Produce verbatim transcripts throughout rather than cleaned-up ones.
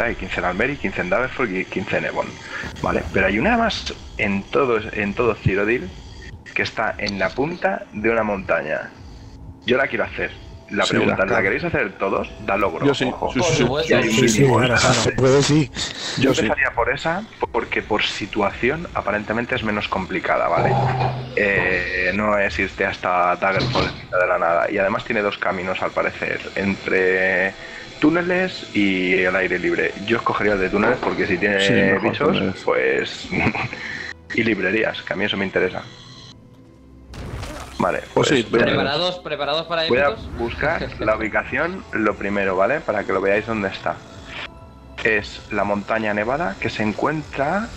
hay quince en Almeri, quince en Daggerfall y quince en Ebon. Vale, pero hay una más en todo, en todo Cyrodiil que está en la punta de una montaña. Yo la quiero hacer. La Sí, pregunta, la ¿la queréis hacer todos? Da logro. Yo sí, ojo. sí, sí, sí. Por Y hay un Sí, sí, mínimo. claro, claro. Puede sí. Yo Yo sí. empezaría por esa porque por situación aparentemente es menos complicada, ¿vale? Eh, no es irte hasta Daggerfall en mitad de la nada. Y además tiene dos caminos al parecer, entre túneles y el aire libre. Yo escogería el de túneles porque si tiene Sí, mejor bichos, túneles. pues... y librerías, que a mí eso me interesa. Vale, Pues pues sí, voy a- ¿Preparados, preparados para Voy a épitos? buscar la ubicación lo primero, ¿vale? Para que lo veáis dónde está. Es la montaña nevada que se encuentra...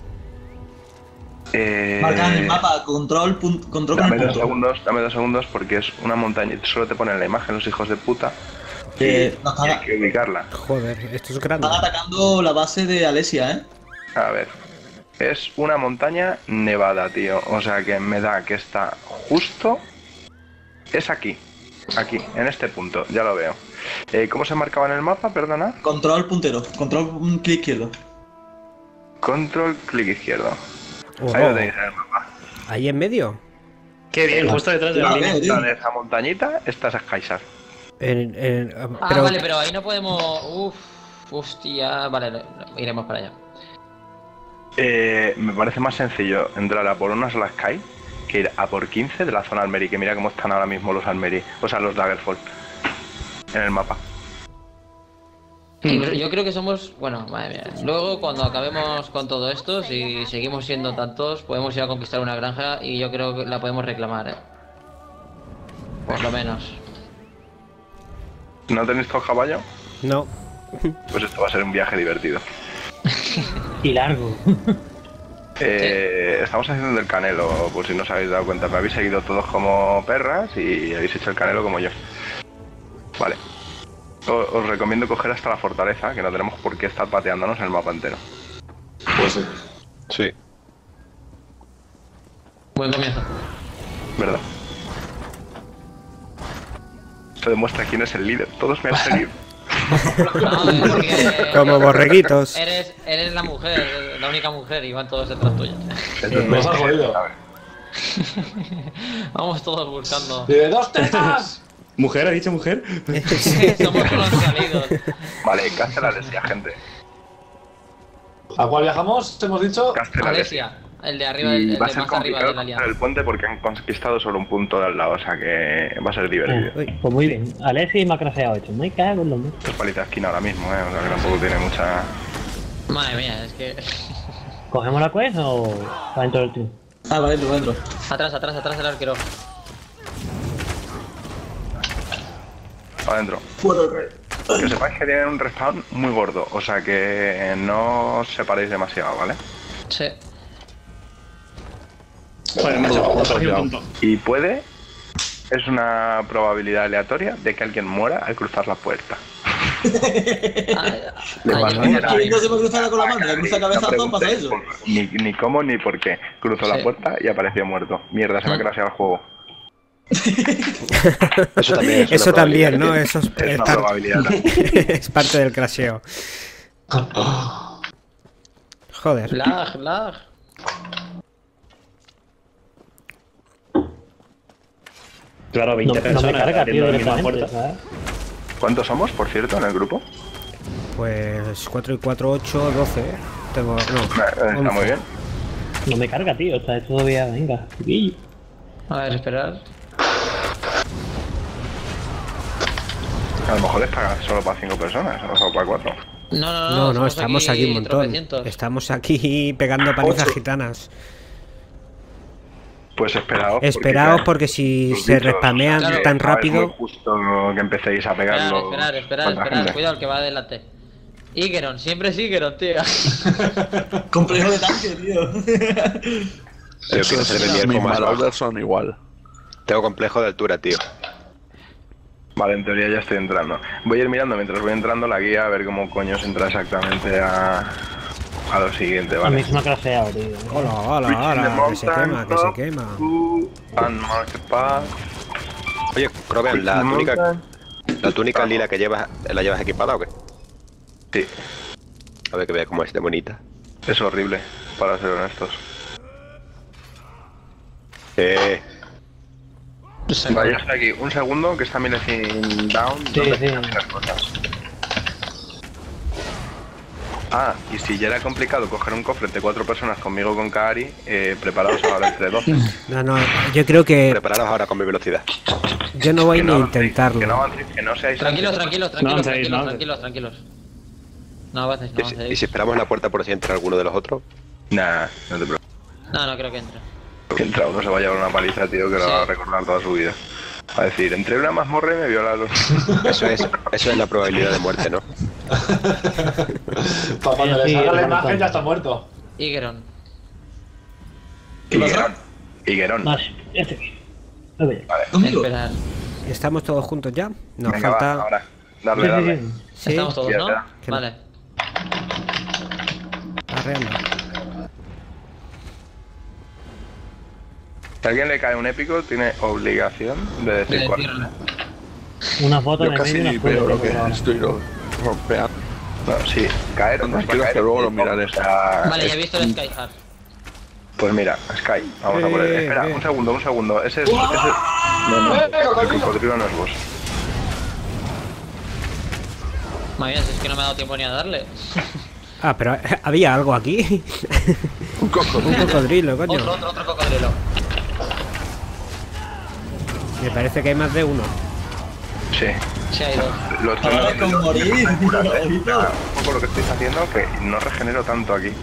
Eh, Marca en el mapa, control, pun- control con Dame el dos punto. segundos, dame dos segundos porque es una montaña. Solo te ponen la imagen los hijos de puta. Eh, y, nos y hay están, que ubicarla. Joder, esto es grande. están atacando la base de Alesia, ¿eh? A ver. Es una montaña nevada, tío. O sea que me da que está justo... Es aquí. Aquí, en este punto. Ya lo veo. Eh, ¿Cómo se marcaba en el mapa? Perdona. Control puntero, control mm, clic izquierdo. Control, clic izquierdo. Oh, Ahí lo tenéis en el mapa. ahí en medio. Qué bien, justo detrás de la Ah, línea. bien, bien. De esa montañita, esta es Kaisar. En- en- Ah, pero, vale, pero ahí no podemos... Uf, hostia... Vale, no, no, iremos para allá. Eh, me parece más sencillo entrar a por unas las Sky que ir a por quince de la zona Almeri, que mira cómo están ahora mismo los Almeri, o sea, los Daggerfall en el mapa. Yo creo- Yo creo que somos... Bueno, madre mía. Luego, cuando acabemos con todo esto, si seguimos siendo tantos, podemos ir a conquistar una granja y yo creo que la podemos reclamar, ¿eh? Por lo menos. ¿No tenéis todo caballo? no. Pues esto va a ser un viaje divertido. Y largo. Eh, estamos haciendo el canelo, por si no os habéis dado cuenta. Me habéis seguido todos como perras y habéis hecho el canelo como yo. Vale. Os, os recomiendo coger hasta la fortaleza, que no tenemos por qué estar pateándonos el mapa entero. Pues sí. Sí. Buen comienzo. ¿Verdad? Esto demuestra quién es el líder. Todos me han seguido. No, es que... Como borreguitos. Eres, eres la mujer, la única mujer y van todos detrás tuya. Entonces, Nos has jodido. a ver. Vamos todos buscando. ¡De dos tetas! ¿Mujer? ¿Ha dicho mujer? Somos los salidos. Vale, Castel Alesia, gente. ¿A cuál viajamos? ¿Hemos dicho? Castel Alesia. Alesia, el de arriba, el, Y el va a de ser más arriba complicado de la cruzar alianza. el puente porque han conquistado solo un punto de al lado, o sea que va a ser divertido. Uy, Pues muy bien. Alessi me ha craseado hecho. Me cago en los dos. Es palita de esquina ahora mismo, ¿eh? O sea que tampoco tiene mucha... Madre mía, es que... ¿Cogemos la quest o va dentro del team? Ah, vale, dentro, dentro. Atrás, atrás, atrás del arquero. Adentro. Fuera del rey. Que sepáis que tienen un respawn muy gordo, o sea que no os separéis demasiado, ¿vale? Sí. Bueno, me he hecho un punto. Y puede... Es una probabilidad aleatoria de que alguien muera al cruzar la puerta. Ay, Le ay, pasa ay, a ay, ¿Quién no se me cruza con la mano? ¿Le cruza cabezazo? No Pasa preguntéis eso. por- Ni, ni cómo ni por qué. Cruzó la Sí. puerta y apareció muerto. Mierda, se me ha craseado el juego. Eso también es una eso también, probabilidad ¿no? que Eso es, Es es una par- probabilidad también. es parte del crasheo. Joder. Lag, lag. Claro, No, veinte no me personas carga, tío, abriendo la misma directamente, puerta. ¿sabes? ¿Cuántos somos, por cierto, en el grupo? Pues cuatro y cuatro, ocho, doce. ¿eh? Tengo. No. Eh, Está once. muy bien. No me carga, tío. O sea, es todavía. Venga. chiquillo. A ver, esperar. A lo mejor está solo para cinco personas, o solo para cuatro. No, no, no. No, no, somos estamos aquí un montón. tropecientos. Estamos aquí pegando palizas Ocho. gitanas. Pues esperaos. porque Esperaos ya- porque si los se bichos, respamean Claro. tan ah, es rápido. muy justo que empecéis a Esperar, pegarlo. esperar, esperar, contra esperar. gente. Cuidado, el que va adelante. Igeron, siempre es Igeron, tío. Complejo de tanque, tío. Yo Eso quiero es ser el una miércoles misma más bajo. Malder son igual. Tengo complejo de altura, tío. Vale, en teoría ya estoy entrando. Voy a ir mirando mientras voy entrando la guía a ver cómo coño se entra exactamente a, a lo siguiente, A ¿vale? mí se me ha craseado, tío. Hola, hola, hola, que se quema, que se quema. Unmarked path. Oye, Croven, la Quick túnica, mountain. la túnica lila que llevas, ¿la llevas equipada o qué? Sí. A ver que vea cómo es de bonita. Es horrible, para ser honestos. Eh, Vale, yo estoy aquí. Un segundo, que está Millicent down. Sí, ¿Dónde sí. están las cosas? Ah, y si ya era complicado coger un cofre de cuatro personas conmigo con Kaari, eh, preparados ahora entre doce. No, no, yo creo que prepararos ahora con mi velocidad. yo no voy Que ni no a avancéis, intentarlo. Que no avancéis, que no seáis Tranquilos, ansiosos. tranquilos, No tranquilos, avancéis, no tranquilos, tranquilos, tranquilos. No avances, no Y si, y avances. si esperamos en la puerta por si entra alguno de los otros. Nah, no te preocupes. No, no creo que entre. Que entra uno se va a llevar una paliza, tío, que lo Sí. va a recordar toda su vida. Va a decir, entré en una mazmorra y me violaron. Eso es, eso es la probabilidad de muerte, ¿no? Para cuando le Sí, salga la sí, imagen sí. ya está muerto. Igeron. ¿Qué pasa? Higuerón. Higuerón. Vale, este aquí. A ver. ¿Conmigo? Esperar. ¿Estamos todos juntos ya? Nos Venga, falta... va, ahora. Sí, Darle, sí, darle. sí. Sí, Estamos todos, Ya ¿no? está. Que no. Vale. arreando. Si a alguien le cae un épico, tiene obligación de decir De cuál. decirlo. Una foto Yo en el casi medio y ni una veo lo foto. que estoy ro- rompeando. No, sí, caer o no Tranquilo, caer. que luego lo miraré. O sea, Vale, ya he es- visto el Skyheart. Pues mira, Sky, vamos a poner. Eh, Espera, eh. un segundo, un segundo. Ese es. Ese... No, no, el cocodrilo no es vos. Madre mía, si es que no me ha dado tiempo ni a darle. Ah, pero había algo aquí. Un coco. Un cocodrilo, coño. Otro, otro, otro cocodrilo. Me parece que hay más de uno. Sí. Se ha ido. Lo estoy Ahora con morir, Un ojito. poco lo que estáis haciendo, que no regenero tanto aquí.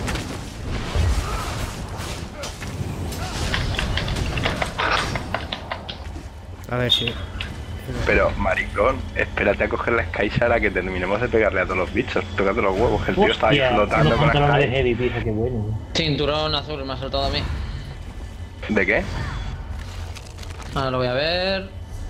A ver si... Pero, maricón, espérate a coger la Sky a la que terminemos de pegarle a todos los bichos. Tócate los huevos, que el tío está ahí Hostia, flotando unos con la pantalones de Sky. heavy, pija, qué bueno. Cinturón azul me ha soltado a mí. ¿De qué? Ahora lo voy a ver.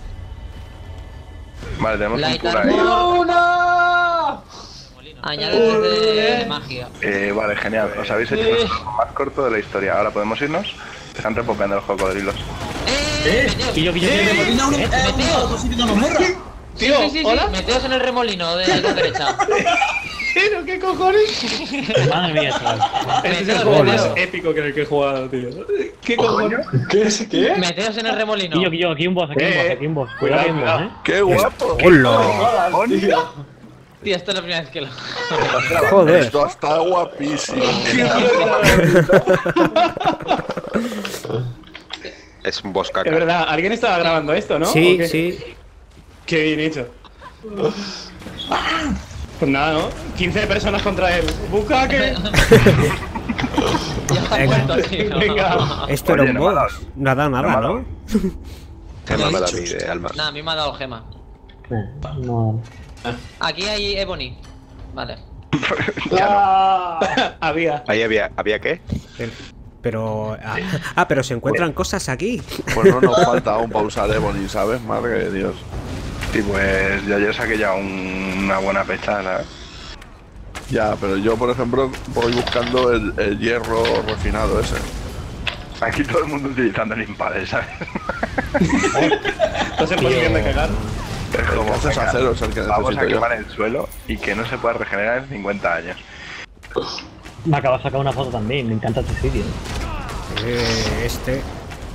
Vale, tenemos un Light tour ahí. armor. Añade de magia. Eh, vale, genial. Os habéis hecho el juego más corto de la historia. Ahora podemos irnos. Están repopeando los cocodrilos. ¡Eh! Pillo, pillo, pillo. Mira, uno, eh, uno, otro sitio que nos morra. Tío, sí, sí, sí, sí. Meteos en el remolino de la derecha. ¿Pero qué cojones? Madre mía, chaval. Este es el Meteos, juego más meteos. épico que en el que he jugado, tío. ¿Qué cojones? ¿Qué es? ¿Qué? Meteos en el remolino. Pillo, pillo, aquí un boss, aquí un boss, aquí un boss. Cuidado, aquí un boss, eh. ¡Qué guapo! ¡Hola! Tío. Tío, esta es la primera vez que lo. Joder. Esto está guapísimo. Es un boss Es caca. verdad, alguien estaba grabando esto, ¿no? ¿O Sí, qué? sí. Qué bien hecho. Pues nada, ¿no? quince personas contra él. Busca que. Ya está Venga. muerto, tío. Venga. Esto era Oye, un no me ha dado- boss. No ha dado no me nada, ha dado. ¿no? Se me ha dado a mí de alma. Nada, a mí me ha dado gema. Eh, No, Aquí hay Ebony. Vale. Ya no. Ah, había. Ahí había, ¿había qué? Pero... pero ah, ah, pero se encuentran cosas aquí. Pues no nos falta aún para usar Ebony, ¿sabes? Madre de Dios. Y pues yo ya saqué ya un- una buena pechada. Ya, pero yo, por ejemplo, voy buscando el, el hierro refinado ese. Aquí todo el mundo utilizando el impale, ¿sabes? No se puede de cagar. Es El que como, haces venga, acero es el que vamos a necesito yo. quemar el suelo y que no se pueda regenerar en cincuenta años. me acabo de sacar una foto también, me encanta este sitio. Eh, este...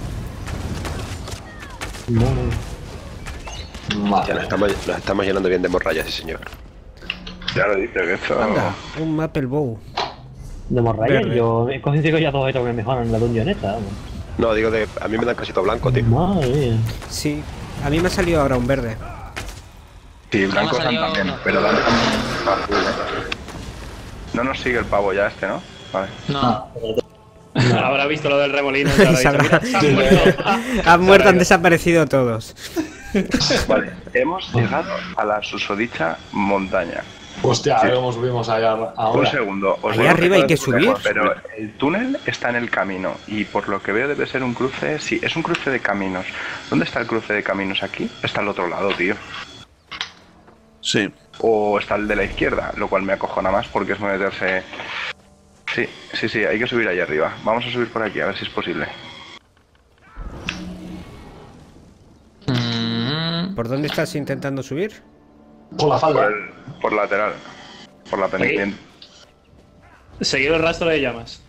Mono. Ya nos estamos, nos estamos llenando bien de morrayas, sí, señor. Ya lo dice, que esto... Anda, un Maple Bow. De Morraya, Verde. yo he conseguido ya dos objetos que me mejoran en la dungeon esta, vamos. No, digo de. A mí me dan casito blanco, tío. Madre mía. Sí, a mí me ha salido ahora un verde. Sí, blancos dan salido también, uno. pero dan también azul, ¿eh? No nos sigue el pavo ya este, ¿no? Vale. No. Habrá visto lo del remolino. y habrá Sabrá. dicho, "Mira, se han muerto". Han muerto, han desaparecido todos. Vale, hemos llegado a la susodicha montaña. Hostia, a ver cómo subimos allá Un ahora. segundo. Os Ahí digo arriba que hay que todo es subir. Pero el túnel está en el camino y por lo que veo debe ser un cruce. Sí, es un cruce de caminos. ¿Dónde está el cruce de caminos aquí? Está al otro lado, tío. Sí. O está el de la izquierda, lo cual me acojona más porque es meterse. Sí, sí, sí, hay que subir ahí arriba. Vamos a subir por aquí, a ver si es posible. Mm, ¿Por dónde estás intentando subir? Por la Por, falda. el, por lateral. Por la pendiente. Seguir el rastro de llamas.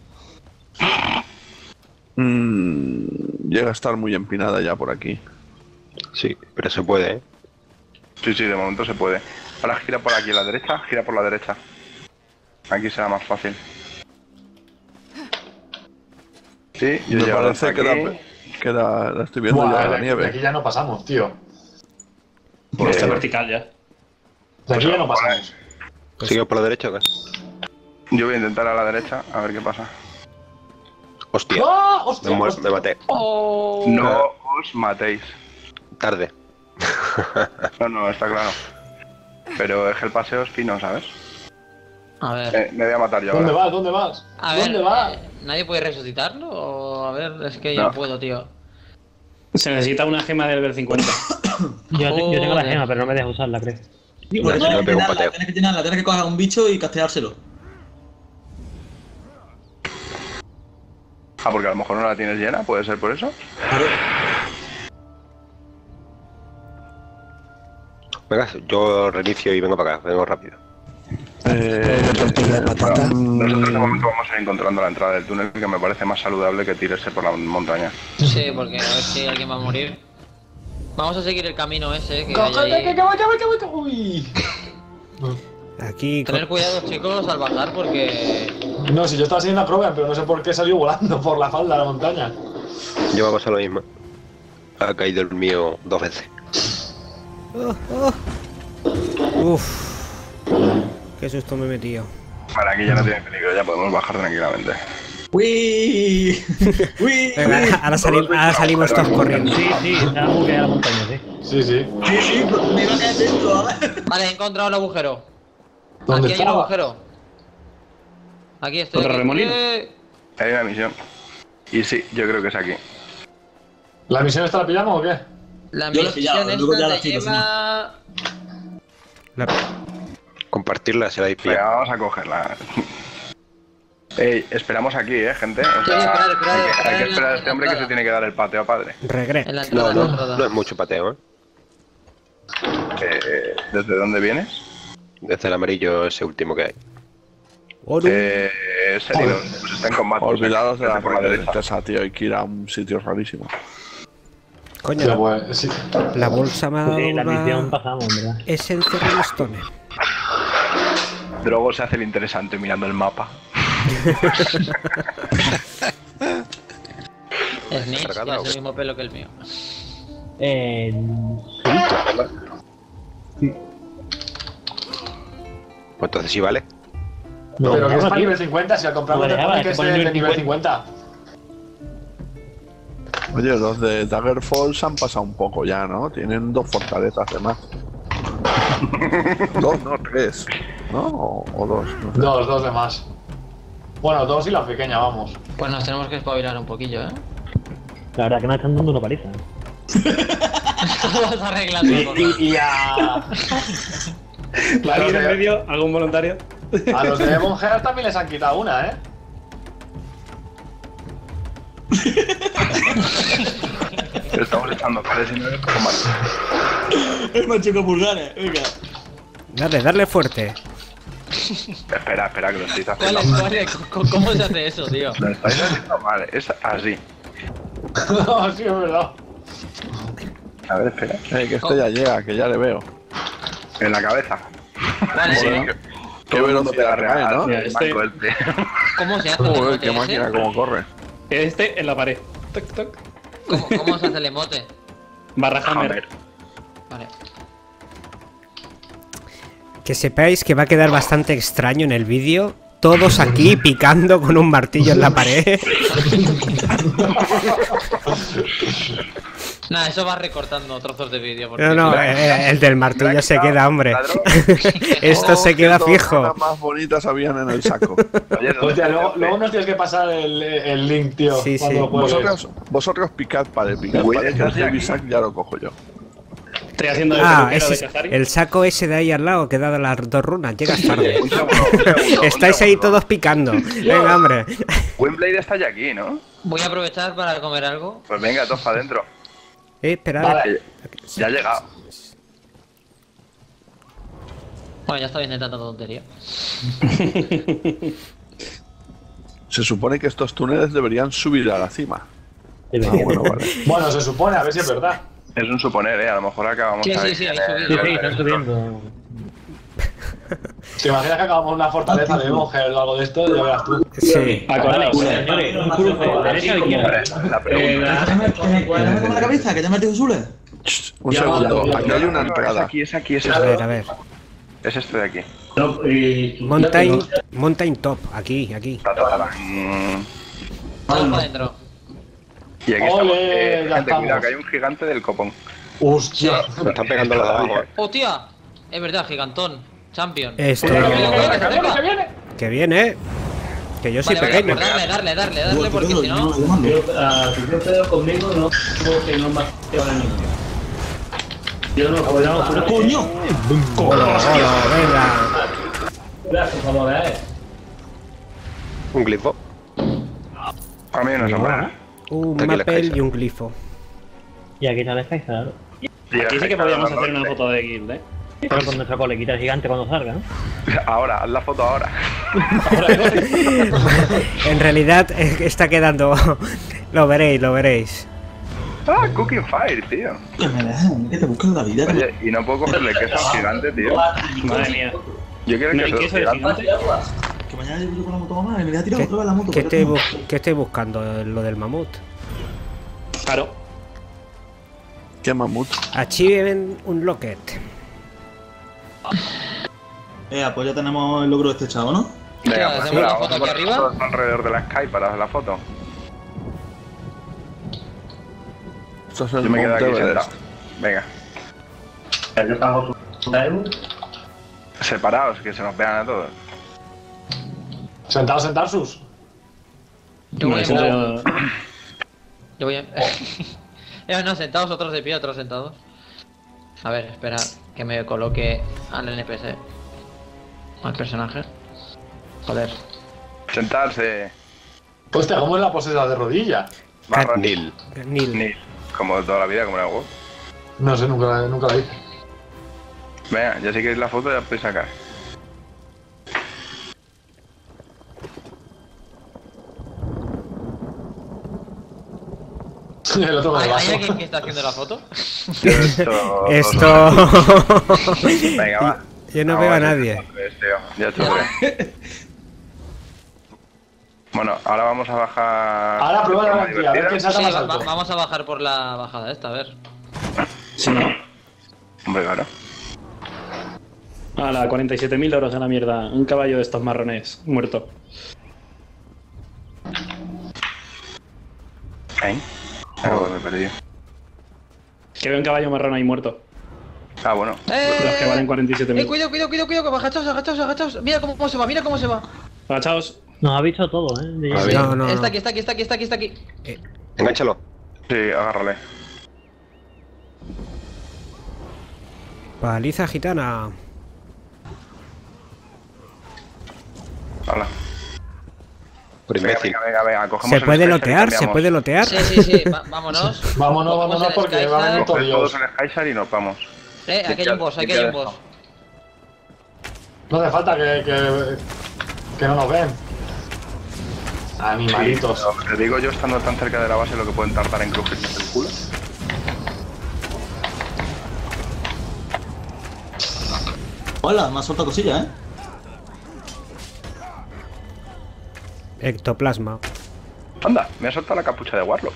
Mm, llega a estar muy empinada ya por aquí. Sí, pero se puede, ¿eh? Sí, sí, de momento se puede. Ahora gira por aquí a la derecha, gira por la derecha. Aquí será más fácil. Sí, yo Me llego parece hasta que, aquí. la, que la, la estoy viendo Buah, ya de en la aquí- nieve. de aquí ya no pasamos, tío. Por esta Eh, vertical ya. De aquí Pues ya no ahora- pasamos. ¿Sigue por la derecha o qué? Yo voy a intentar a la derecha, a ver qué pasa. Hostia, ¡Ah! me, ¡Hostia! muer- hostia! me maté. Oh. No os matéis. Tarde. No, no, está claro. Pero es que el paseo es fino, ¿sabes? A ver. Eh, me voy a matar yo ¿Dónde ahora. vas? ¿Dónde vas? A ver, ¿Dónde vas? eh, ¿nadie puede resucitarlo? O a ver, es que yo No. no puedo, tío. Se necesita una gema de level cincuenta. Yo, te- yo tengo la Joder. gema, pero no me deja usarla, creo. Sí, por No, eso no, tienes que pego un llenarla, pateo. tienes que llenarla, tienes que coger a un bicho y casteárselo. Ah, porque a lo mejor no la tienes llena, ¿puede ser por eso? Claro. Venga, yo reinicio y vengo para acá, vengo rápido. Eh, Nosotros de momento vamos a ir encontrando la entrada del túnel, que me parece más saludable que tirarse por la montaña. Sí, porque a ver si alguien va a morir. Vamos a seguir el camino ese que hay ¡Cógete, que, ahí. que voy, que voy, que voy, que voy! Aquí. co- Tener cuidado, chicos, al bajar porque... No, si yo estaba haciendo la prueba, pero no sé por qué salió volando por la falda de la montaña. Yo me ha pasado lo mismo. Ha caído el mío dos veces. Oh, oh. Uf. Qué susto me he metido. Vale, aquí ya no tiene peligro, ya podemos bajar tranquilamente. ¡Uy! ¡Uy! Venga, ahora, salim- ahora salimos todos corriendo. Sí, sí, está muy bien la montaña, sí. Sí, sí. Sí, sí, pero me iba a caer dentro, a ver. Vale, he encontrado el agujero. ¿Dónde Aquí hay un estaba? agujero. Aquí estoy. ¿Otro aquí remolino? estoy. Hay una misión. Y sí, yo creo que es aquí. ¿La misión esta la pillamos o qué? La Yo la he pillado, misión luego ya esta la te tiro, lleva... La- Compartirla será Venga, difícil. vamos a cogerla. Ey, esperamos aquí, eh, gente. O Sí, sea, esperad, esperad, hay, que, esperad hay que en esperar la- a este hombre que se tiene que dar el pateo a padre. Regre. En la No, entrada, en la no, entrada. no es mucho pateo, ¿eh? Eh, ¿Desde dónde vienes? Desde el amarillo ese último que hay. Oru. Eh, serio, pues está en combate. Olvidados de la Desde por la derecha. princesa, tío. Hay que ir a un sitio rarísimo. Coño, Ya, la, pues, sí. la bolsa me ha dado Sí, la misión una pasamos, ¿verdad? esencia de Stone. Drogo se hace el interesante mirando el mapa. Snitch, ¿Cargada tienes o el qué? mismo pelo que el mío. Eh, Pues entonces sí vale. no, Pero que es no, para tío. nivel cincuenta, si al comprarlo No, te dejaba, pone que te es pone de nivel nivel cincuenta. Oye, los de Daggerfall se han pasado un poco ya, ¿no? Tienen dos fortalezas de más. Dos, no, tres. ¿No? O, o dos. No sé. Dos, dos de más. Bueno, dos y la pequeña, vamos. Pues nos tenemos que espabilar un poquillo, ¿eh? La verdad que nos están dando una paliza. Vamos arreglando Y, cosas. y, y a, ¿Alguien en de- medio? ¿Algún voluntario? a los de Demon Heart también les han quitado una, ¿eh? Estamos echando pares y no es combate. El machuca pulgares, venga. Dale, darle fuerte. Espera, espera, que lo estáis ¿Cuál haciendo es, mal. cuál es? ¿Cómo- ¿Cómo se hace eso, tío? Lo estáis haciendo mal, es así. No, sí, es verdad. A ver, espera. Eh, que este ya llega, que ya le veo. En la cabeza. ¿Cuál es? Joder, Qué todo el mundo velocidad pega real, trae, ¿no? Mira, el este- banco este. ¿Cómo se hace el Joder, emote qué ese? máquina, cómo corre. Este en la pared. Toc, toc. ¿Cómo, ¿Cómo se hace el emote? Barra hammer. Hammer. Vale. Que sepáis que va a quedar bastante extraño en el vídeo. Todos aquí picando con un martillo en la pared. Nada, eso va recortando trozos de vídeo. porque No, no, si eh, el del martillo se queda, hombre. Ladrón. Esto se Oh, queda qué fijo. tornadas más bonitas habían en el saco. Oye, ¿dónde Hostia, está luego, este luego hombre? nos tienes que pasar el, el link, tío. Sí, cuando sí. lo juegues. Vosotros, vosotros picad para picad Güey, para que el ¿estás heavy aquí? sack ya lo cojo yo. Estoy haciendo de Ah, peluquero ese de es Kazari. el saco ese de ahí al lado que da de las dos runas. Llegas tarde. Un segundo, un segundo, un Estáis ahí segundo. todos picando. Venga, hombre. Wimblade está ya aquí, ¿no? Voy a aprovechar para comer algo. Pues venga, todos para adentro. Eh, esperad. Vale. Ya ha llegado. Bueno, ya está bien de tanta tontería. Se supone que estos túneles deberían subir a la cima. Sí, Ah, bueno, vale. Bueno, se supone, a ver si es verdad. Es un suponer, ¿eh? A lo mejor acabamos Sí, ahí sí, sí, en ahí el- subido. sí, están subiendo. ¿Te imaginas que acabamos en una fortaleza de monjes o algo de esto? Ya verás tú. Sí. Acordaos. Señores, un cruce, derecha o izquierda. La pregunta. ¿Déjame la cabeza? ¿Que te metes Usule? Un Ya, segundo, ya, ya, aquí ya. hay una No, es entrada. aquí, es aquí, es A este. ver, a ver. Es este de aquí. Mountain, Mountain Top, aquí, aquí. Ta, ta, ta, ta. Mm. Vamos para adentro. Y aquí estamos. Ole, Eh, ya gente, estamos. cuidado, que hay un gigante del copón. Hostia. Me están pegando los de abajo, eh. ¡Hostia! Es verdad, gigantón. Champion. Esto. Cuidado, cuidado, cuidado, que se ¡Que viene, que acerca. viene! Que viene. Que yo soy Vale, vale, pequeño. pues darle, darle, darle, darle, porque si no. Si yo pedo conmigo, no tengo que no más que ahora mismo. Yo no puedo. ¡Coño! Hola, hola, venga. Gracias, por favor, eh. Un glifo. Para mí una sombra. Un Aquí la mapel Kaiser. y un glifo. Y aquí sale Kaiser, Aquí sí que podríamos hacer una foto de guild, eh. pero con nuestra colequita gigante cuando salga, ¿no? Ahora, haz la foto ahora. En realidad eh, está quedando. Lo veréis, lo veréis. Ah, Cooking Fire, tío. Que me dejen, que te busquen la vida. Oye, y no puedo cogerle queso gigante, tío. Madre mía. Yo quiero ¿No hay queso queso de gigante. gigante? Que mañana yo con la moto mamá y me voy a tirar ¿Qué, otra vez la moto. qué por estoy, eso. bu- qué estoy buscando? Lo del mamut. Claro. ¿Qué mamut? Achievement un locket. Eh, pues ya tenemos el logro de este chavo, ¿no? Venga, Hostia, pues ¿hacemos mira, la vamos foto a aquí poner arriba? todos alrededor de la Sky para hacer la foto. Esto es el Yo me quedo Monte aquí Everest. sentado. Venga, Yo estamos separados, que se nos vean a todos. Sentados en Tarsus. Yo voy a Bueno, empezar. eso- Yo voy a. Eh, no, sentados, otros de pie, otros sentados. A ver, espera, que me coloque al N P C. Al personaje. Joder. Sentarse. Hostia, ¿cómo es la posesa de rodilla? Barra Nil. Nil. Nil. Como de toda la vida, como en el WoW. No sé, nunca, la- nunca la hice. Venga, ya si queréis la foto ya podéis sacar. El otro con ¿Hay, el hay vaso. alguien que está haciendo la foto? Yo esto... Esto. Venga, va. Yo no Vamos veo a ver nadie. qué es, tío. Ya te lo veré. Bueno, ahora vamos a bajar. Ahora prueba de la forma garantía, a ver divertida. quién salta Sí, más va- va- alto. vamos a bajar por la bajada esta, a ver. Si no. Hombre, claro. A la cuarenta y siete mil euros en la mierda. Un caballo de estos marrones, muerto. ¿Eh? Algo me he perdido. Que veo un caballo marrón ahí muerto. Ah, bueno. ¡Eh! Los que valen cuarenta y siete ¡Eh, mil. cuidado, cuidado, cuidado, cuidado! Agachaos, agachaos, agachaos. Mira cómo, cómo se va, mira cómo se va. Agachaos. Nos ha visto todo, ¿eh? De- A ver. No, no. Está no. aquí, está aquí, está aquí, está aquí, está aquí. Engánchalo. Sí, agárrale. Paliza gitana. Hala. Por Venga, imbécil. venga, venga, venga. Cogemos Se el puede Skyser y lotear, se cambiamos. puede lotear. Sí, sí, sí, va- vámonos. Vámonos, Cogemos vámonos, el porque Skyser. va a venir todo Coger Dios. todos el Skyser y nos vamos. Eh, aquí hay un boss, aquí hay un boss. No hace falta que, que, que no nos ven. Animalitos. Pero te digo yo, estando tan cerca de la base, lo que pueden tardar en crujirnos el culo. Hola, me ha soltado cosillas, ¿eh? Ectoplasma. Anda, me ha soltado la capucha de Warlock.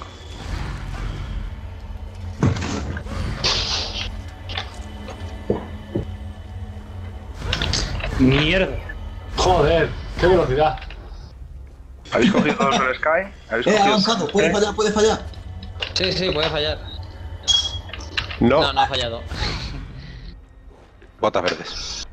Mierda. Joder, qué velocidad. ¿Habéis cogido todos el Sky? ¿Habéis Eh, cogido? avanzado, puede ¿Eh? fallar, puede fallar. Sí, sí, puede fallar. No. No, no ha fallado. Botas verdes.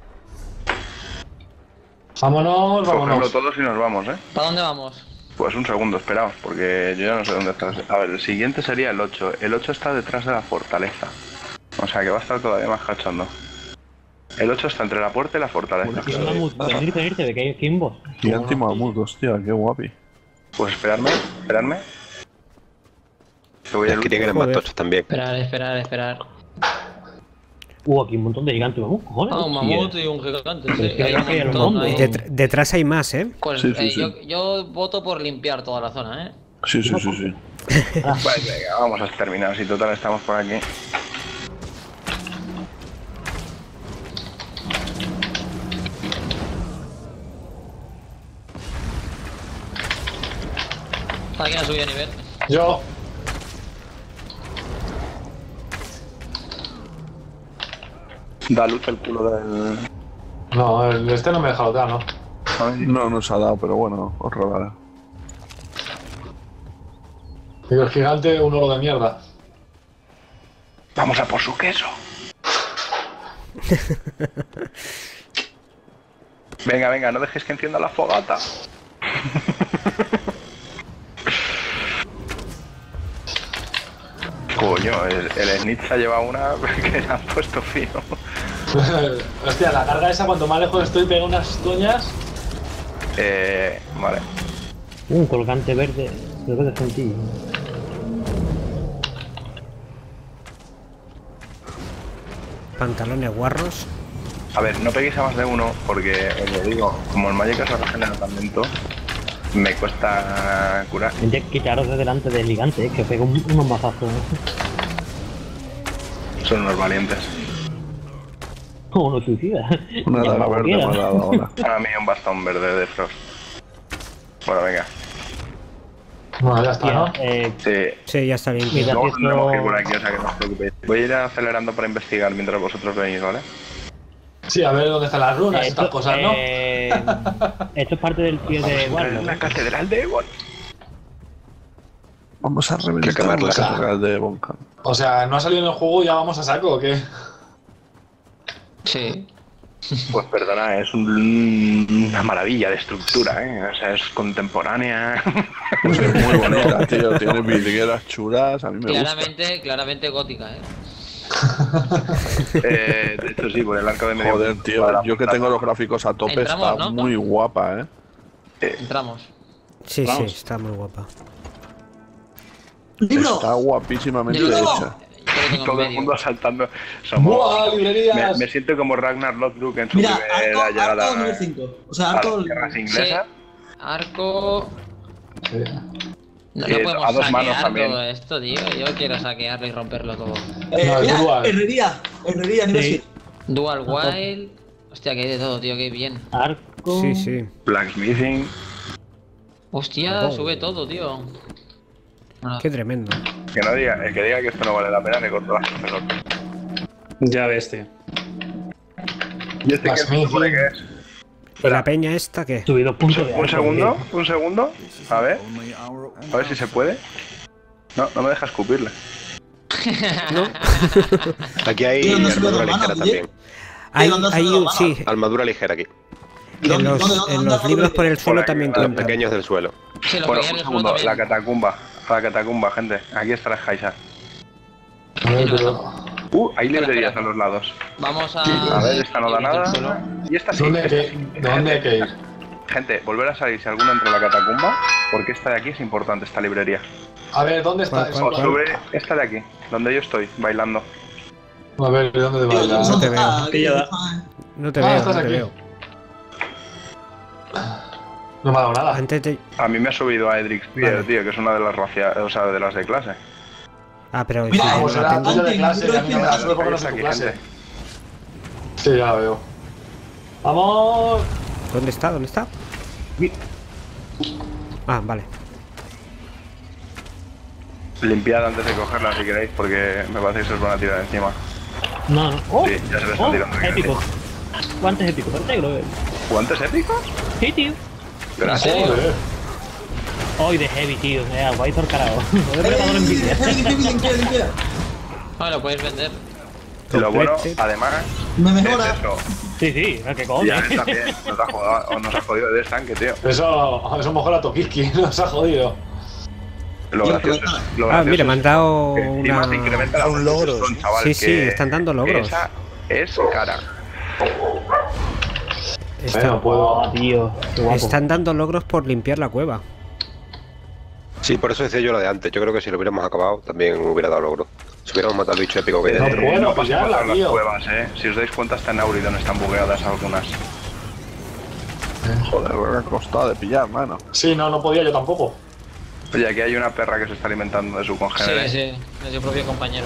Vámonos, Cogedlo vámonos. todos y nos vamos, ¿eh? ¿Para dónde vamos? Pues un segundo, esperaos, porque yo ya no sé dónde está. A ver, el siguiente sería el ocho. El ocho está detrás de la fortaleza. O sea que va a estar todavía más cachondo. El ocho está entre la puerta y la fortaleza. Vamos, venirte, venirte, de que hay aquí un boss. Gigante mamut, hostia, qué guapi. Pues esperadme, esperadme. Que voy Es al que tienen último. más Joder. tochos también. Esperar, esperar, esperar. Uh, aquí un montón de gigantes mamut, cojones. Ah, un mamut y un gigante, sí. Es que Hay hay un que ir al montón mundo. ahí. Det- detrás hay más, ¿eh? Pues, Sí, sí, eh, sí. Yo, yo voto por limpiar toda la zona, ¿eh? Sí, sí, sí, sí. Pues venga, vamos a terminar. Si total estamos por aquí. ¿Alguien ha subido de nivel? Yo. Da luz el culo del. No, el este no me deja lotear, ¿no? No nos ha dado, pero bueno, os robará. Digo, el gigante, un oro de mierda. Vamos a por su queso. Venga, venga, no dejes que encienda la fogata. Coño, el, el Snitch ha llevado una que le han puesto fino. Hostia, la carga esa, cuanto más lejos estoy, pega unas toñas. Eh, vale. Un colgante verde. Creo que es sencillo. Pantalones guarros. A ver, no peguéis a más de uno porque, os lo digo, como el Magic se regenera tan lento, me cuesta curar. Tendría que quitaros de delante del gigante, eh, que os pega un- unos mazazos. Son unos valientes. O uno suicida. Una Ya, daga como verde quiera. me ha dado ahora. A mí un bastón verde de Frost. Bueno, venga. Bueno, ya está, ¿no? Hostia, eh, Sí. Sí, ya está limpio. Mira, Luego esto- tendremos que ir por aquí, o sea que no os preocupéis. Voy a ir acelerando para investigar mientras vosotros venís, ¿vale? Sí, a ver dónde están las runas y esto, estas cosas, ¿no? eh, esto es parte del pie de Vamos a entrar en Warlock. la catedral de Egon. Vamos a Que reventar quemarla. la catedral de Boncan. O sea, no ha salido en el juego, ya vamos a saco, ¿o qué? Sí. Pues perdona, es un- una maravilla de estructura, ¿eh? O sea, es contemporánea. Pues es muy bonita, tío. Tiene vidrieras chulas, a mí me gusta. Claramente, claramente gótica, ¿eh? eh, de hecho, sí, por el arco de medio. Joder, tío. Yo que tengo los gráficos a tope, Entramos, está ¿no? muy guapa, eh. Entramos. Sí, sí, Vamos. está muy guapa. ¡Libro! Está guapísimamente Libro. hecha. Yo lo tengo en Todo el medio. mundo saltando. Somos. ¡Buah, Me, librerías! me siento como Ragnar Lothbrok en su Mira, primera arco, llegada arco nivel cinco. O sea, a arco. las tierras Sí. inglesas. Arco. Sí. No, Sí, no podemos a dos manos saquear también. todo esto, tío. Yo quiero saquearlo y romperlo todo. Eh, No, es mira, dual. herrería. Herrería nivel Sí. siete. Dual Wild. Hostia, que hay de todo, tío, qué bien. Arco. Sí, sí. Blacksmithing. Hostia, Oh. sube todo, tío. Bueno, Qué tremendo. Que no diga, el que diga que esto no vale la pena le corto las pelotas. Ya ves, tío. ¿Y este qué se supone que es? ¿Y la peña esta qué? Subí dos puntos de Un arco, segundo, tío. un segundo. A ver, a ver si se puede. No, no me deja escupirle. Aquí hay Tío, no se ve armadura las manos, ligera tío. también. Hay, ¿dónde has hay sacado un, la sí, Armadura ligera aquí. en ¿Dónde, los, dónde, dónde, en dónde, los dónde? libros por el suelo Por también aquí, Los cuentan. pequeños del suelo. sí, los Bueno, pequeños un del segundo, suelo la también. catacumba. La catacumba, gente. Aquí está la Jaisa. A ver, pero- Uh, hay Espera, librerías espera. a los lados. Vamos a. A ver, esta no da libros del suelo. nada. Y esta sí. ¿Dónde hay esta que, sí. ¿Dónde hay que ir? Gente, volver a salir si alguno entra en la catacumba, porque esta de aquí es importante, esta librería. A ver, ¿dónde está ¿Cuál, eso? cuál, O sobre esta de aquí, donde yo estoy, bailando. A ver, ¿dónde te Tío, vas? ¿dónde te veo. está? Pillada. No te Ah, veo, estás no te aquí. veo. No me ha dado nada. Antes te... A mí me ha subido a Edrix Pierre, Vale. tío, que es una de las racia... o sea, de las de clase. Ah, pero sí, Mira, no Pues la será tengo. tuya de clase, y a mí no me la sube porque no Está sé tu aquí, clase. gente. Sí, ya la veo. ¡Vamos! ¿Dónde está? ¿Dónde está? Ah, vale. Limpiad antes de cogerla si queréis, porque me parece que se os van a tirar encima. No, no. ¡Oh! Sí, ya se le están ¡Oh! tirando aquí Épico. Guantes épicos, íntegro. ¿Guantes épicos? Sí, tío. Gracias. Joder. Hoy de heavy, tío. Eh, guay por carajo. Joder, pero no lo envidia. Limpia, limpia. Ah, lo puedes vender. Y lo bueno, Complete. además, Me es mejora. eso. Sí, sí, a que Y cojones. a él también nos ha jodido, nos ha jodido de estanque, tío. Eso, eso mejor a Tokiski, nos ha jodido. Lo Tío, gracioso pero- es... Lo Ah, gracioso mira, me han dado es que encima te una... incrementa la Un logro, protección, sí. chaval, Sí, sí, que- están dando que logros. Esa es cara. Está- Bueno, puedo. Oh, tío. Qué guapo. Están dando logros por limpiar la cueva. Sí, por eso decía yo lo de antes. Yo creo que si lo hubiéramos acabado también hubiera dado logro. Si hubiéramos matado al bicho épico que hay Eh, dentro. puedo no pasemos pillarla, por las tío. cuevas, eh. Si os dais cuenta, está en Auridon, están bugueadas algunas. Joder, me ha costado de pillar, mano. Sí, no, no podía yo tampoco. Oye, aquí hay una perra que se está alimentando de su Sí, congénere. sí, de su propio compañero.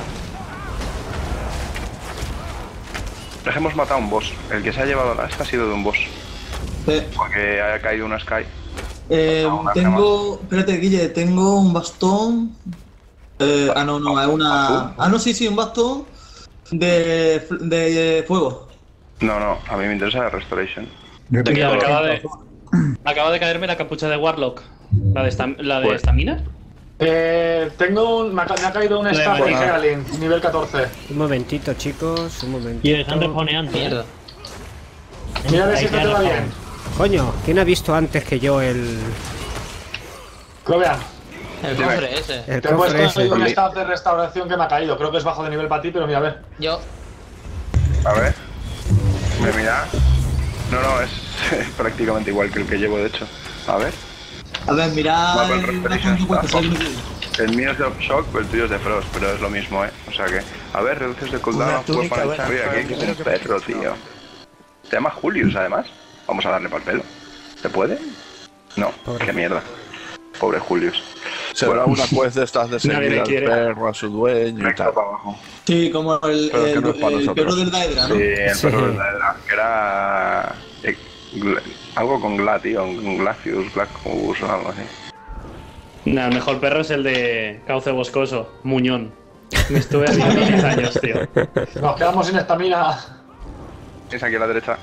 Les hemos matado a un boss. El que se ha llevado la esta ha sido de un boss. Eh, Porque haya caído una Sky. eh, Ah, una tengo. Espérate, Guille, tengo un bastón. Eh, ah, no, no, es una. Ah, no, sí, sí, un bastón de, de fuego. No, no, a mí me interesa la Restoration. Mira, todo. acaba de, acaba de caerme la capucha de Warlock. ¿La de, estam- la de Pues- estamina? Eh, tengo un, me, ha, me ha caído un staff de Bueno. Geralin, nivel catorce. Un momentito, chicos, un momentito. Y están responeando. Mierda. Mira a ver si Ahí esto te ya va no bien. Coño, ¿quién ha visto antes que yo el, Que lo vean. El Dime. cofre ese. el Te he puesto cofre ahí ese? un staff de restauración que me ha caído. Creo que es bajo de nivel para ti, pero mira, a ver. Yo. A ver. ¿Me mira? No, no, es prácticamente igual que el que llevo, de hecho. A ver. A ver, mirad. Vale, el el Restoration bastón que está. puede ser. El mío es de Shock, pero el tuyo es de Frost, pero es lo mismo, ¿eh? O sea que... A ver, reduces de cooldown Una a fuego túnica, para bueno, echar. Oye, aquí hay que primero un que- perro, tío. Se llama Julius, además. Vamos a darle para el pelo. ¿Se puede? No, Pobre. qué mierda. Pobre Julius. Será una quest de estas de Nadie seguir le al quiere. perro, a su dueño y Recto tal. para abajo. Sí, como el, Pero que el, no es para el nosotros. perro del Daedra, ¿no? Sí, el Sí. perro de la edad, que era... eh, gla- algo con Gla, tío. Un Glacius, Glacus o algo así. Nah, el mejor perro es el de Cauce Boscoso, Muñón. Me estuve haciendo diez años, tío. Nos quedamos sin estamina. Es aquí a la derecha.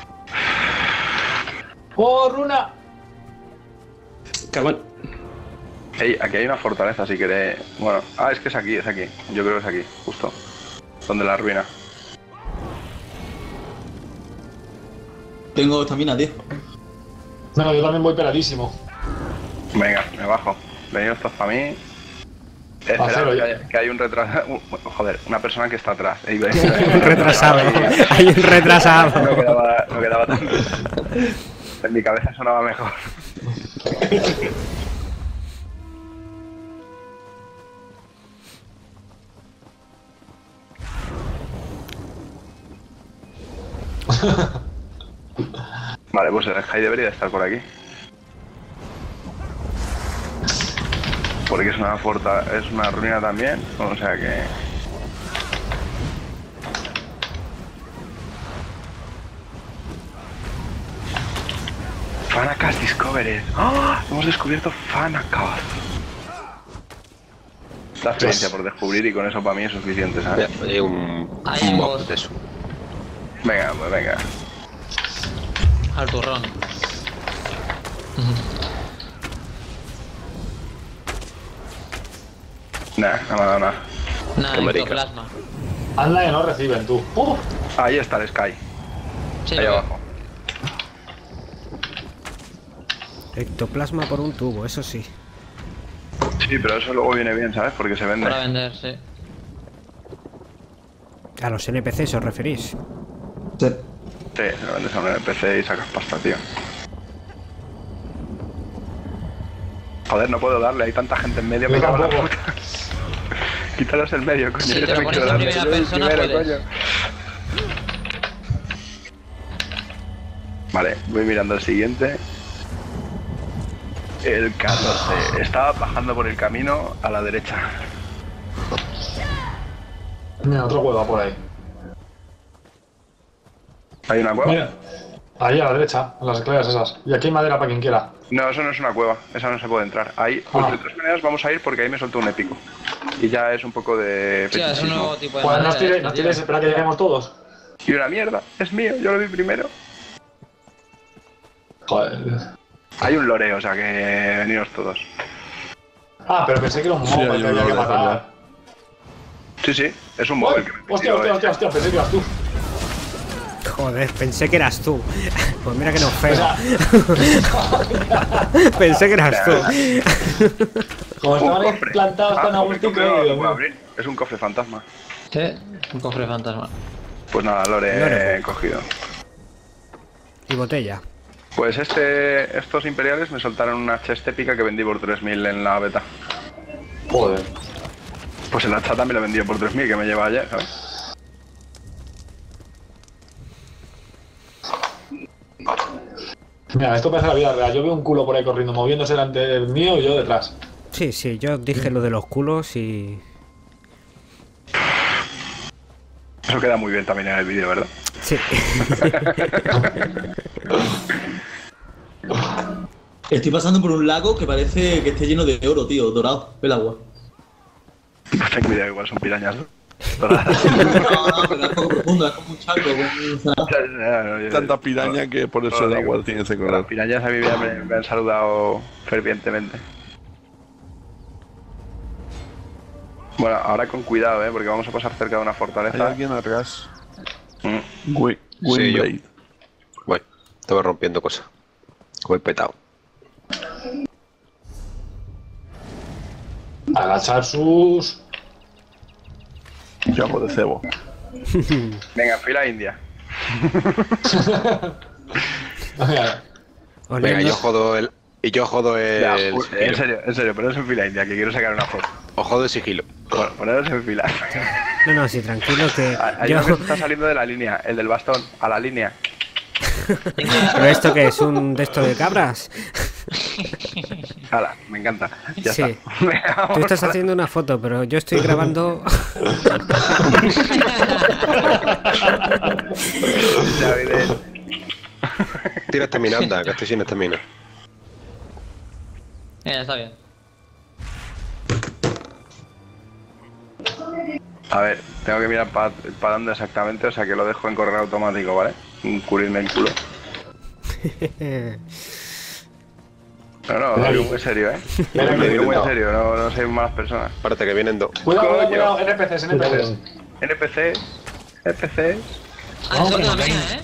¡Oh, runa! Cago en- Ey, aquí hay una fortaleza, si queréis. Bueno, ah, es que es aquí, es aquí. Yo creo que es aquí, justo. Donde la ruina. Tengo estamina, tío. No, yo también voy peladísimo. Venga, me bajo. Venidos todos para mí. Espera, cero, que, ya. hay, que hay un retrasado. Joder, una persona que está atrás. Ey, ven. Un retrasado. Hay un retrasado. No quedaba, no quedaba tan. En mi cabeza sonaba mejor. Vale, pues el Sky debería estar por aquí. Porque es una forta, es una ruina también, o sea que... Fanacast Discovered. ¡Ah! Hemos descubierto Fanacast. La experiencia por descubrir y con eso para mí es suficiente, ¿sabes? Mira, hay un, Hay un mob algo. de eso. Venga, pues venga. Al turrón. Nah, no me ha dado nada. Nada, Qué marica. ectoplasma. Anda que no reciben, tú. ¡Oh! Ahí está el Sky, Sí, ahí lo veo. abajo. Ectoplasma por un tubo, eso sí. Sí, pero eso luego viene bien, ¿sabes? Porque se vende. Para vender, sí. A los N P Cs os referís. Sí. Sí, se lo vendes a un N P C y sacas pasta, tío. Joder, no puedo darle, hay tanta gente en medio, me Yo cago en la tampoco. puta. Quítalos en medio, coño. Si yo te lo también pones quiero en darle, primera yo soy el persona, primero, puedes. coño. Vale, voy mirando el siguiente. El catorce. Estaba bajando por el camino a la derecha. Mira, otro huevo por ahí. ¿Hay una cueva? Mira. Ahí a la derecha, en las escaleras esas. Y aquí hay madera para quien quiera. No, eso no es una cueva, esa no se puede entrar. Ahí, pues Ah. de todas maneras vamos a ir porque ahí me soltó un épico. Y ya es un poco de Sí, es un fetichismo. nuevo tipo de Pues madera. nos tiréis, esto, nos tío. tiréis, espera que lleguemos todos. Y una mierda, es mío, yo lo vi primero. Joder. Hay un loreo, o sea que veniros todos. Ah, pero pensé que era un Sí, mob hay el que un había que lore, matar. Sí, sí, es un móvil que me Hostia, hostia, hostia, hostia, pensé que eras tú. Joder, pensé que eras tú. Pues mira que no feo. O sea, Pensé que eras tú. como Un estaban cofre. plantados Ah, tan a pues gusto el que cofre no lo digo, puedo bueno. abrir. Es un cofre fantasma. Sí, un cofre fantasma. Pues nada, lore, Lore. he cogido. Y botella. Pues este, estos imperiales me soltaron una chest épica que vendí por tres mil en la beta. Joder. Pues el hacha también lo vendió por tres mil que me lleva ayer, ¿sabes? Mira, esto parece la vida real. Yo veo un culo por ahí corriendo, moviéndose delante del mío y yo detrás. Sí, sí, yo dije lo de los culos y... Eso queda muy bien también en el vídeo, ¿verdad? Sí. Estoy pasando por un lago que parece que esté lleno de oro, tío, dorado, el agua. Pues ten cuidado, igual son pirañas, ¿no? Doradas. No, no, pero es poco profundo, es como un charco. Como un... Tanta piraña que por eso el agua tiene ese color. Las pirañas a mí me, me han saludado fervientemente. Bueno, ahora con cuidado, ¿eh? Porque vamos a pasar cerca de una fortaleza. Hay alguien atrás. Mm. Wi- Sí, yo. Windblade. Voy. Estaba rompiendo cosas. Voy petado. Agachar sus... Yo hago de cebo. Venga, fila india. Venga, Oliendo- yo jodo el. Y yo jodo el. Ya, el en sigilo. serio, en serio, poneros en fila india, que quiero sacar una foto. O jodo el sigilo. Bueno, poneros en fila. No, no, sí, tranquilo que Hay yo... uno que se está saliendo de la línea, el del bastón, a la línea. ¿Pero esto qué es? ¿Un de esto de cabras? Hala, me encanta. Ya Sí. está. Venga, Tú vamos estás a- haciendo una foto, pero yo estoy grabando... Ya, Videl. Tira estamina, anda, que estoy sin estamina. Eh, está bien. A ver, tengo que mirar para pa dónde exactamente, o sea que lo dejo en correr automático, ¿vale? Cubrirme el culo. No, no, lo digo muy serio, ¿eh? Ven, Lo digo muy en cuidado. serio, no, no soy malas personas. Párate que vienen dos. Cuidado, cuidado, Coño. cuidado, N P Cs, N P Cs. N P Cs, N P Cs. Ah, eso es la mía, ¿eh?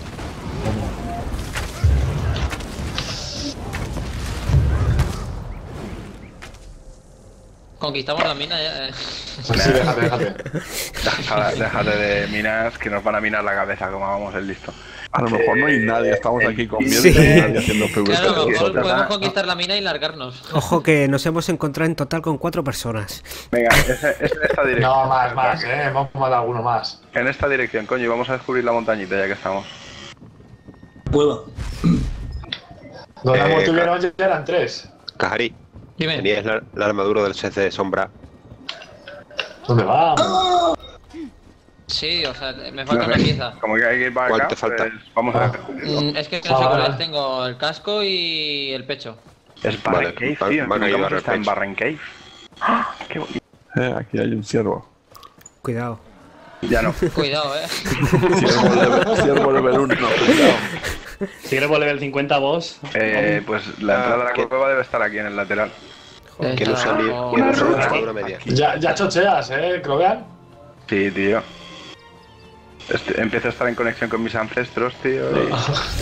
Conquistamos la mina ya. Eh. Sí, déjate, déjate. Déjate, déjate de minas, que nos van a minar la cabeza como vamos el listo. A lo mejor no hay nadie, estamos aquí con miedo Sí. y no hay nadie haciendo P V P. Claro, a lo mejor Eso, podemos ¿verdad? conquistar la mina y largarnos. Ojo que nos hemos encontrado en total con cuatro personas. Venga, es, es en esta dirección. No, más, más, eh. Hemos matado alguno más. En esta dirección, coño, y vamos a descubrir la montañita ya que estamos. Cueva. Donde Eh, hemos claro. tuvieron ya eran tres. Cajarí, Dime. tenías la, la armadura del set de sombra. ¿Dónde vamos? Sí, o sea, me falta No una sé, pieza. Como que hay que ir para ¿Cuál acá, te falta? pues vamos a Ah. descubrirlo. Mm, Es que no sé Ah, cuál vale. es. Tengo el casco y el pecho. Es Vale, Barren Cave, va- tío. va a Nunca caer hemos Barren estado en Cave. Barren Cave. ¡Ah! ¡Qué bonito! Eh, aquí hay un ciervo. Cuidado. Ya no. Cuidado, eh. Ciervo level, ciervo level uno, no, cuidado. Si quieres por level cincuenta vos. Eh, pues la Ah, entrada a la ¿qué? cueva debe estar aquí en el lateral. Quiero Está- salir, oh, quiero salir oh, la armadura media. Ya, ya chocheas, eh, Crovean. Sí, tío. Este- empiezo a estar en conexión con mis ancestros, tío. y-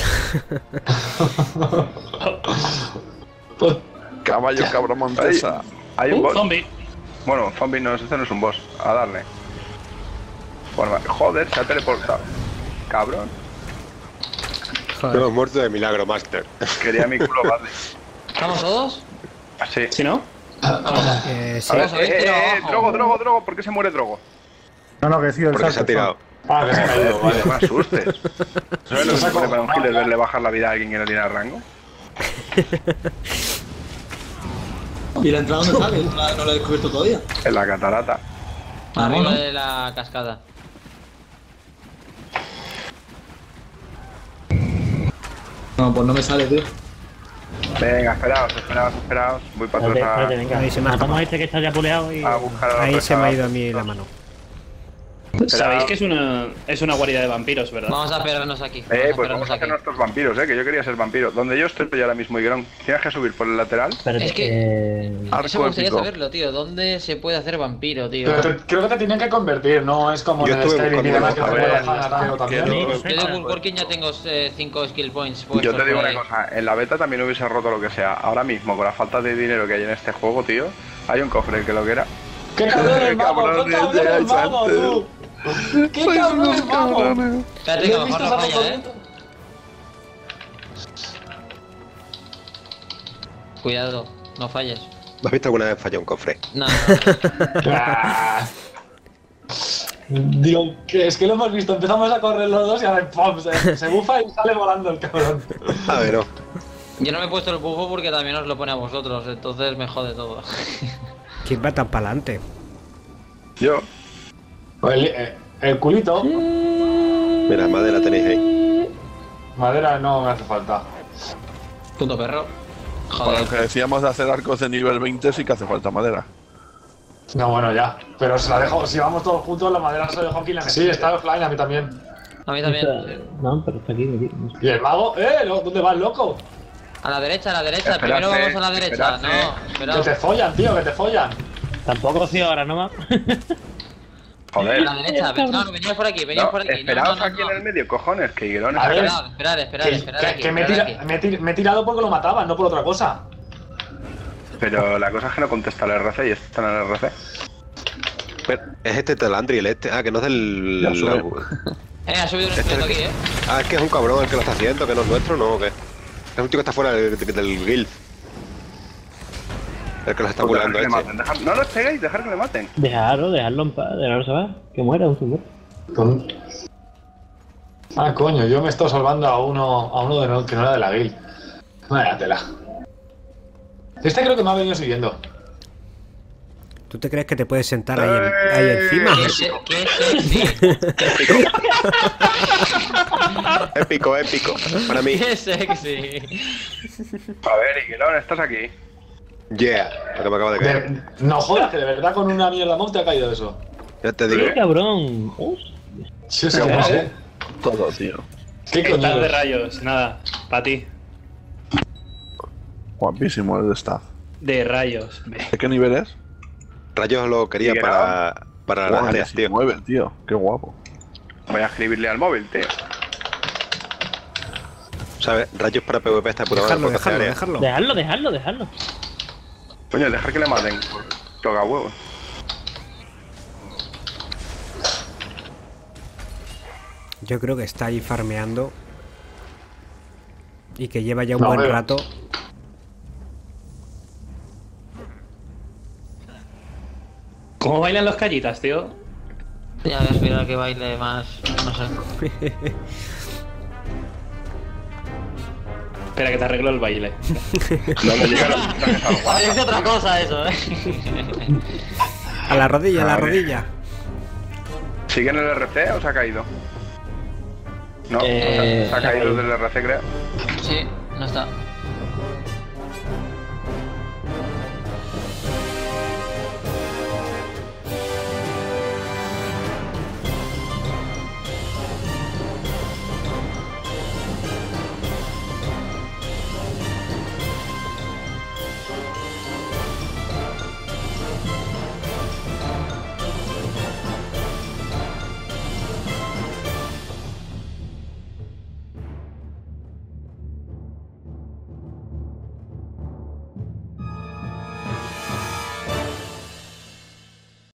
Pues, Caballo cabra montesa. Hay un Uh, boss. zombie. Bueno, zombie no, este no es un boss. A darle. Bueno, vale. Joder, se ha teleportado. Cabrón. Joder. Hemos muerto de milagro, Master. Quería mi culo, vale. ¿Estamos todos? Sí. Si no, Eh, sí. A ver, Vamos a ver, eh, tira eh, eh, abajo. drogo, drogo, drogo. ¿Por qué se muere drogo? No, no, que sí, el Porque se ha salto. tirado. ah, que se ha caído, vale. No me asustes. ¿Sabes lo que se Saco- pone para un healer verle bajar la vida a alguien que no tiene rango? ¿Y la entrada dónde sale? No la, no la he descubierto todavía. En la catarata. Arriba ¿no? de la cascada. No, pues no me sale, tío. Venga, esperaos, esperaos, esperaos. Voy para Espérate, atrás espérate, venga. Ahí se me ha Matamos a este que está ya puleado y. a, a buscar a los Ahí se me ha ido a rezados. mí la mano. sabéis que es una, es una guarida de vampiros, ¿verdad? Vamos a esperarnos aquí. Eh, Vamos a pues esperarnos vamos a hacer aquí. nuestros vampiros, eh, que yo quería ser vampiro. Donde yo estoy yo ahora mismo, Igrón. Tienes que subir por el lateral. Espérate, Es que- eh, Eso me gustaría épico. saberlo, tío. ¿Dónde se puede hacer vampiro, tío? Pero te- creo que te tienen que convertir, no es como Yo en el estuve Skyrim y demás que te buscando- puedes a ver, dejar rápido también. que- no Yo sé, de pues, Burger ya tengo cinco skill points puestos Yo te digo por una ahí. cosa, en la beta también hubiese roto lo que sea. Ahora mismo, con la falta de dinero que hay en este juego, tío, hay un cofre que lo quiera. ¡Qué cabrón el mago! Cabrón, ¡Qué cabrón el mago, tú! ¡Qué cabrón el mago! Espérate, que ¿Le a has lo mejor visto no esa falla, eh. foto? Cuidado, no falles. ¿Has visto alguna vez fallar un cofre? No, no. Ah. Digo, que es que lo hemos visto, empezamos a correr los dos y ahora ¡pum! Se, se bufa y sale volando el cabrón. A ver, no. Yo no me he puesto el bufo porque también os lo pone a vosotros, entonces me jode todo. ¿Quién va tan para adelante? Yo. El, eh, el culito. Mira, madera tenéis ahí. Madera no me hace falta. Puto perro. Para Joder. lo que decíamos de hacer arcos de nivel veinte sí que hace falta madera. No, bueno, ya. Pero se la dejo, si vamos todos juntos, la madera se la dejo aquí en la mesilla. Sí, está offline, a mí también. A mí también. No, pero está aquí, aquí. ¿Y el mago? ¡Eh! ¿Dónde vas, loco? A la derecha, a la derecha. Esperadse, Primero vamos a la derecha. esperadse. No, Que esperaos. te follan, tío, que te follan. Tampoco sí ahora, ¿no más? A Joder. la derecha. ven- No, venid por aquí, venid No, por aquí. No, esperaos no, no, aquí no. en el medio, cojones, que Higuerón A está ver, acá. Esperad, esperad, esperad, Que, esperad que- aquí, que me, esperad tira- aquí. me, tir- me he tirado porque lo mataban, no por otra cosa. Pero la cosa es que no contesta el R C y está en el R C. Pero es este Talandri, el este. Ah, que no es del. Ya sube. Eh, ha subido un Este esqueleto es aquí, el eh. que- Ah, es que es un cabrón el que lo está haciendo, que no es nuestro, ¿no? ¿O qué? Es un tío que está fuera del, del guild. El que los está Pues dejar burlando que le este. maten, dejar- No los peguéis, dejar que le maten. Dejarlo, dejarlo en paz, dejarlo se va. Que muera un señor. Ah, coño, yo me estoy salvando a uno, a uno de no, que no era de la guild. Vaya tela. Este creo que me ha venido siguiendo. ¿Tú te crees que te puedes sentar ahí, en- ahí encima? ¿Qué se- qué sexy? Épico, épico. Para mí. Qué sexy. A ver, Higuerón, estás aquí. Yeah, lo que me acaba de caer. De- no jodas, que de verdad con una mierda mouse te ha caído eso. Ya te digo. ¡Qué cabrón! Hostia. Sí, sí, sí. ¿eh? Todo, tío. ¿Qué Estás de coño? rayos, nada, para ti. Guapísimo el staff. De rayos. ve. ¿De qué nivel es? Rayos lo quería ¿Y para, para las Guau, áreas, tío. diecinueve, tío. Qué guapo. Voy a escribirle al móvil, tío. ¿Sabes? Rayos para PvP está puta madre Dejarlo, porque hace dejarlo, área. dejarlo. Dejarlo, dejarlo, dejarlo. Coño, dejar que le maten. Toca huevos. Yo creo que está ahí farmeando. Y que lleva ya un No, buen veo. rato. ¿Cómo bailan los callitas, tío? Ya voy a esperar a que baile más. No sé. Espera que te arreglo el baile. No le llegan los mensajes al WhatsApp. Parece otra cosa eso, eh. A la rodilla, a la A ver. rodilla. ¿Sigue en el R C o se ha caído? No, Eh, se ha, se ha se ha caído caído. del R C, creo. Sí, no está.